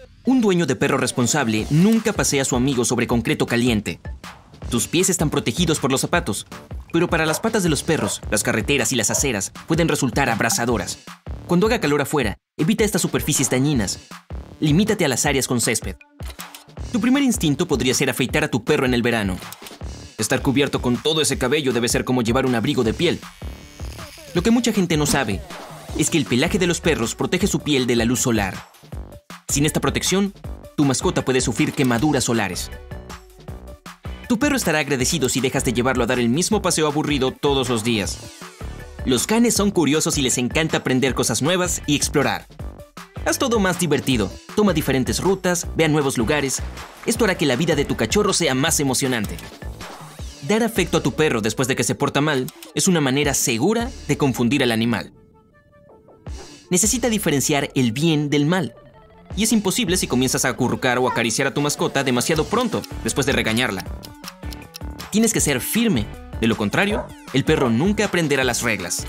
Un dueño de perro responsable nunca pasea a su amigo sobre concreto caliente. Tus pies están protegidos por los zapatos, pero para las patas de los perros, las carreteras y las aceras pueden resultar abrasadoras. Cuando haga calor afuera, evita estas superficies dañinas. Limítate a las áreas con césped. Tu primer instinto podría ser afeitar a tu perro en el verano. Estar cubierto con todo ese cabello debe ser como llevar un abrigo de piel. Lo que mucha gente no sabe es que el pelaje de los perros protege su piel de la luz solar. Sin esta protección, tu mascota puede sufrir quemaduras solares. Tu perro estará agradecido si dejas de llevarlo a dar el mismo paseo aburrido todos los días. Los canes son curiosos y les encanta aprender cosas nuevas y explorar. Haz todo más divertido. Toma diferentes rutas, ve a nuevos lugares. Esto hará que la vida de tu cachorro sea más emocionante. Dar afecto a tu perro después de que se porta mal es una manera segura de confundir al animal. Necesita diferenciar el bien del mal. Y es imposible si comienzas a acurrucar o acariciar a tu mascota demasiado pronto, después de regañarla. Tienes que ser firme. De lo contrario, el perro nunca aprenderá las reglas.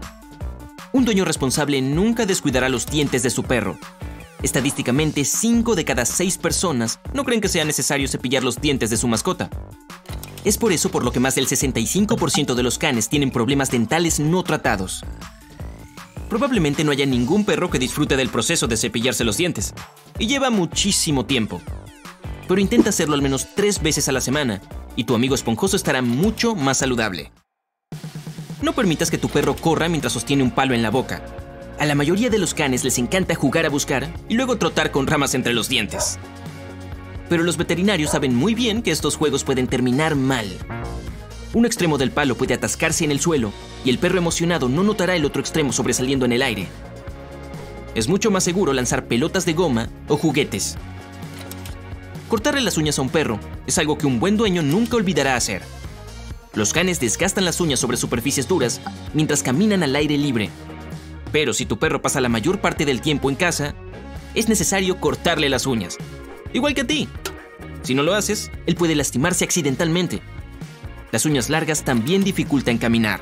Un dueño responsable nunca descuidará los dientes de su perro. Estadísticamente, 5 de cada 6 personas no creen que sea necesario cepillar los dientes de su mascota. Es por eso por lo que más del 65% de los canes tienen problemas dentales no tratados. Probablemente no haya ningún perro que disfrute del proceso de cepillarse los dientes, y lleva muchísimo tiempo. Pero intenta hacerlo al menos 3 veces a la semana, y tu amigo esponjoso estará mucho más saludable. No permitas que tu perro corra mientras sostiene un palo en la boca. A la mayoría de los canes les encanta jugar a buscar y luego trotar con ramas entre los dientes. Pero los veterinarios saben muy bien que estos juegos pueden terminar mal. Un extremo del palo puede atascarse en el suelo y el perro emocionado no notará el otro extremo sobresaliendo en el aire. Es mucho más seguro lanzar pelotas de goma o juguetes. Cortarle las uñas a un perro es algo que un buen dueño nunca olvidará hacer. Los canes desgastan las uñas sobre superficies duras mientras caminan al aire libre. Pero si tu perro pasa la mayor parte del tiempo en casa, es necesario cortarle las uñas. Igual que a ti. Si no lo haces, él puede lastimarse accidentalmente. Las uñas largas también dificultan caminar.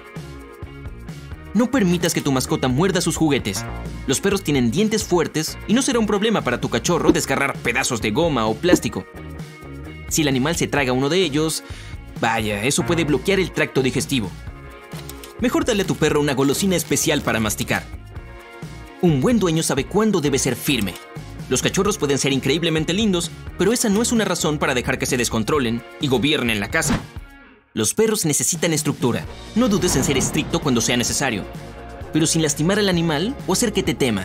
No permitas que tu mascota muerda sus juguetes. Los perros tienen dientes fuertes y no será un problema para tu cachorro desgarrar pedazos de goma o plástico. Si el animal se traga uno de ellos, vaya, eso puede bloquear el tracto digestivo. Mejor dale a tu perro una golosina especial para masticar. Un buen dueño sabe cuándo debe ser firme. Los cachorros pueden ser increíblemente lindos, pero esa no es una razón para dejar que se descontrolen y gobiernen la casa. Los perros necesitan estructura. No dudes en ser estricto cuando sea necesario, pero sin lastimar al animal o hacer que te tema.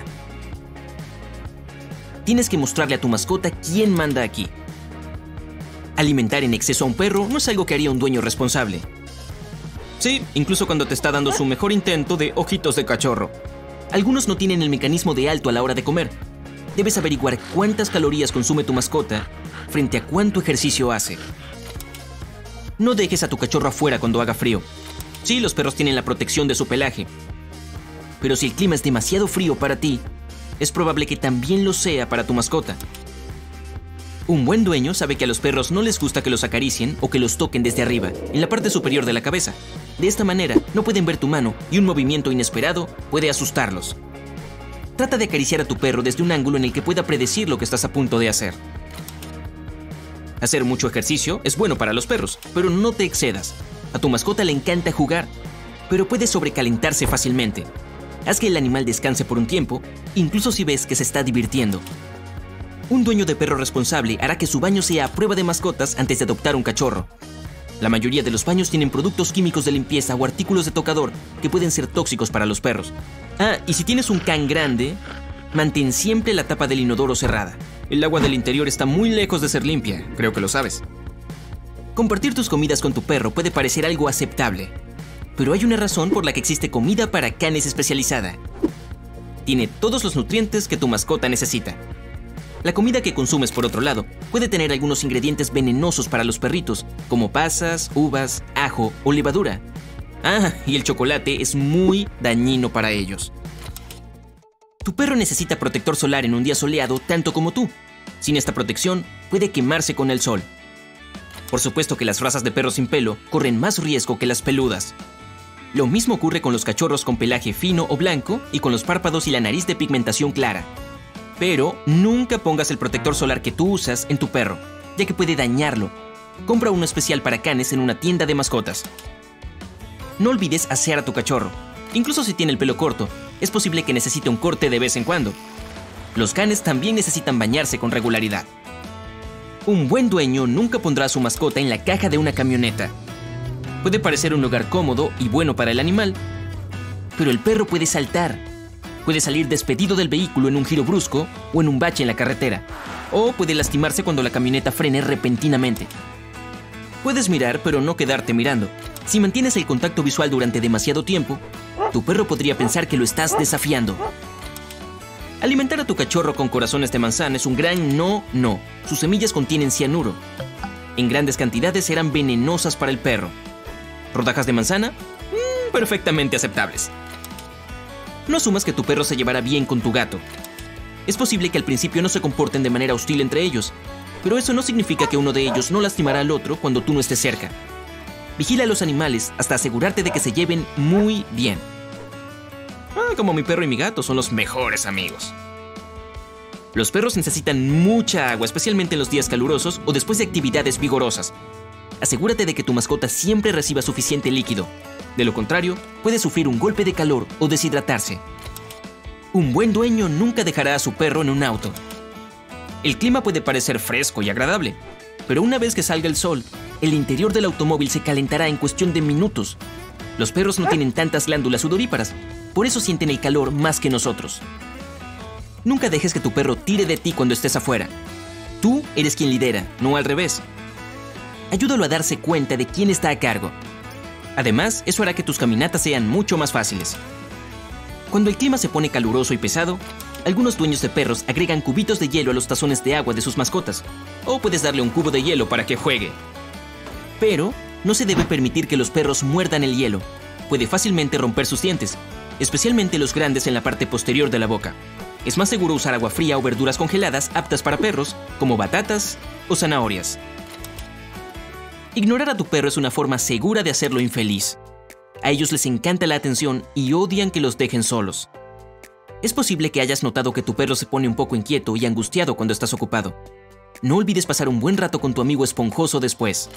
Tienes que mostrarle a tu mascota quién manda aquí. Alimentar en exceso a un perro no es algo que haría un dueño responsable. Sí, incluso cuando te está dando su mejor intento de ojitos de cachorro. Algunos no tienen el mecanismo de alto a la hora de comer. Debes averiguar cuántas calorías consume tu mascota frente a cuánto ejercicio hace. No dejes a tu cachorro afuera cuando haga frío. Sí, los perros tienen la protección de su pelaje. Pero si el clima es demasiado frío para ti, es probable que también lo sea para tu mascota. Un buen dueño sabe que a los perros no les gusta que los acaricien o que los toquen desde arriba, en la parte superior de la cabeza. De esta manera, no pueden ver tu mano y un movimiento inesperado puede asustarlos. Trata de acariciar a tu perro desde un ángulo en el que pueda predecir lo que estás a punto de hacer. Hacer mucho ejercicio es bueno para los perros, pero no te excedas. A tu mascota le encanta jugar, pero puede sobrecalentarse fácilmente. Haz que el animal descanse por un tiempo, incluso si ves que se está divirtiendo. Un dueño de perro responsable hará que su baño sea a prueba de mascotas antes de adoptar un cachorro. La mayoría de los baños tienen productos químicos de limpieza o artículos de tocador que pueden ser tóxicos para los perros. Y si tienes un can grande, mantén siempre la tapa del inodoro cerrada. El agua del interior está muy lejos de ser limpia, creo que lo sabes. Compartir tus comidas con tu perro puede parecer algo aceptable, pero hay una razón por la que existe comida para canes especializada. Tiene todos los nutrientes que tu mascota necesita. La comida que consumes, por otro lado, puede tener algunos ingredientes venenosos para los perritos, como pasas, uvas, ajo o levadura. Y el chocolate es muy dañino para ellos. Tu perro necesita protector solar en un día soleado tanto como tú. Sin esta protección, puede quemarse con el sol. Por supuesto que las razas de perros sin pelo corren más riesgo que las peludas. Lo mismo ocurre con los cachorros con pelaje fino o blanco y con los párpados y la nariz de pigmentación clara. Pero nunca pongas el protector solar que tú usas en tu perro, ya que puede dañarlo. Compra uno especial para canes en una tienda de mascotas. No olvides asear a tu cachorro. Incluso si tiene el pelo corto, es posible que necesite un corte de vez en cuando. Los canes también necesitan bañarse con regularidad. Un buen dueño nunca pondrá a su mascota en la caja de una camioneta. Puede parecer un lugar cómodo y bueno para el animal, pero el perro puede saltar. Puede salir despedido del vehículo en un giro brusco o en un bache en la carretera, o puede lastimarse cuando la camioneta frene repentinamente. Puedes mirar, pero no quedarte mirando. Si mantienes el contacto visual durante demasiado tiempo, tu perro podría pensar que lo estás desafiando. Alimentar a tu cachorro con corazones de manzana es un gran no. Sus semillas contienen cianuro. En grandes cantidades serán venenosas para el perro. ¿Rodajas de manzana? Perfectamente aceptables. No asumas que tu perro se llevará bien con tu gato. Es posible que al principio no se comporten de manera hostil entre ellos, pero eso no significa que uno de ellos no lastimará al otro cuando tú no estés cerca. Vigila a los animales hasta asegurarte de que se lleven muy bien. Como mi perro y mi gato son los mejores amigos. Los perros necesitan mucha agua, especialmente en los días calurosos o después de actividades vigorosas. Asegúrate de que tu mascota siempre reciba suficiente líquido. De lo contrario, puede sufrir un golpe de calor o deshidratarse. Un buen dueño nunca dejará a su perro en un auto. El clima puede parecer fresco y agradable, pero una vez que salga el sol, el interior del automóvil se calentará en cuestión de minutos. Los perros no tienen tantas glándulas sudoríparas, por eso sienten el calor más que nosotros. Nunca dejes que tu perro tire de ti cuando estés afuera. Tú eres quien lidera, no al revés. Ayúdalo a darse cuenta de quién está a cargo. Además, eso hará que tus caminatas sean mucho más fáciles. Cuando el clima se pone caluroso y pesado, algunos dueños de perros agregan cubitos de hielo a los tazones de agua de sus mascotas, o puedes darle un cubo de hielo para que juegue. Pero no se debe permitir que los perros muerdan el hielo. Puede fácilmente romper sus dientes, especialmente los grandes en la parte posterior de la boca. Es más seguro usar agua fría o verduras congeladas aptas para perros, como batatas o zanahorias. Ignorar a tu perro es una forma segura de hacerlo infeliz. A ellos les encanta la atención y odian que los dejen solos. Es posible que hayas notado que tu perro se pone un poco inquieto y angustiado cuando estás ocupado. No olvides pasar un buen rato con tu amigo esponjoso después.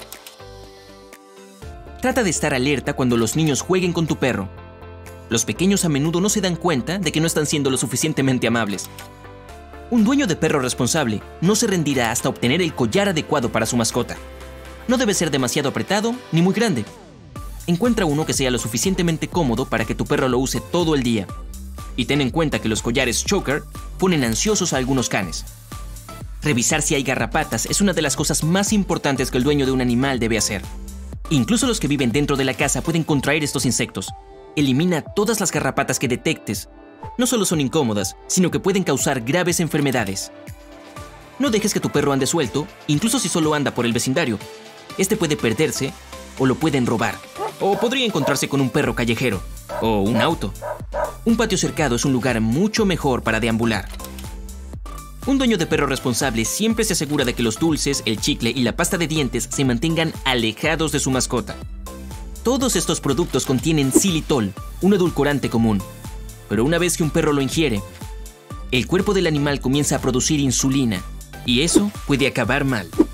Trata de estar alerta cuando los niños jueguen con tu perro. Los pequeños a menudo no se dan cuenta de que no están siendo lo suficientemente amables. Un dueño de perro responsable no se rendirá hasta obtener el collar adecuado para su mascota. No debe ser demasiado apretado ni muy grande. Encuentra uno que sea lo suficientemente cómodo para que tu perro lo use todo el día. Y ten en cuenta que los collares choker ponen ansiosos a algunos canes. Revisar si hay garrapatas es una de las cosas más importantes que el dueño de un animal debe hacer. Incluso los que viven dentro de la casa pueden contraer estos insectos. Elimina todas las garrapatas que detectes. No solo son incómodas, sino que pueden causar graves enfermedades. No dejes que tu perro ande suelto, incluso si solo anda por el vecindario. Este puede perderse o lo pueden robar. O podría encontrarse con un perro callejero o un auto. Un patio cercado es un lugar mucho mejor para deambular. Un dueño de perro responsable siempre se asegura de que los dulces, el chicle y la pasta de dientes se mantengan alejados de su mascota. Todos estos productos contienen xilitol, un edulcorante común. Pero una vez que un perro lo ingiere, el cuerpo del animal comienza a producir insulina, y eso puede acabar mal.